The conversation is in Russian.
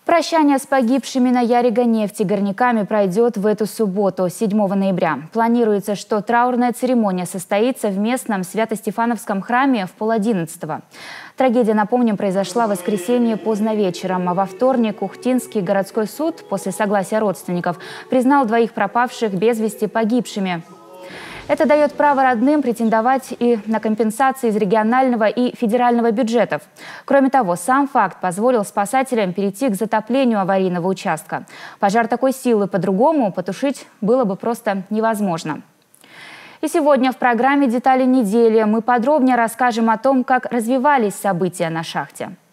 Прощание с погибшими на Ярига-нефти горняками пройдет в эту субботу, 7 ноября. Планируется, что траурная церемония состоится в местном Свято-Стефановском храме в 10:30. Трагедия, напомним, произошла в воскресенье поздно вечером, а во вторник Ухтинский городской суд после согласия родственников признал двоих пропавших без вести погибшими. Это дает право родным претендовать и на компенсации из регионального и федерального бюджетов. Кроме того, сам факт позволил спасателям перейти к затоплению аварийного участка. Пожар такой силы по-другому потушить было бы просто невозможно. И сегодня в программе «Детали недели» мы подробнее расскажем о том, как развивались события на шахте.